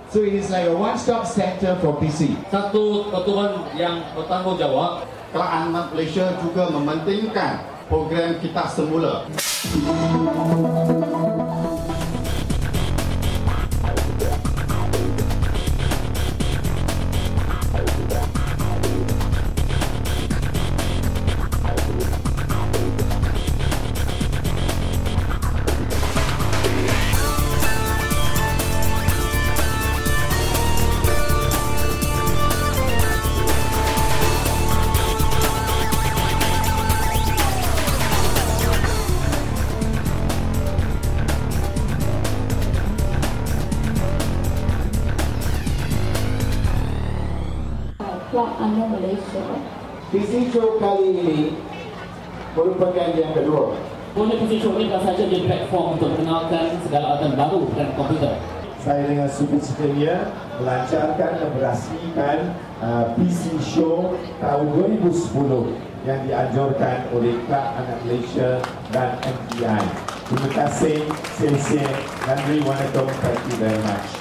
So it is like a one-stop center for PC. Satu pertubuhan yang bertanggungjawab. Kerajaan Malaysia juga mementingkan program kita semula. Under Malaysia. PC Show kali ini merupakan yang kedua. PC Show ini bukan sahaja jadi platform untuk mengenalkan segala alat baru dan komputer. Saya dengan sukacitanya melancarkan dan berasmikan PC Show tahun 2010 yang dianjurkan oleh Kelab Anak Malaysia dan MBI. Terima kasih, nandri, wanakom, thank you very much.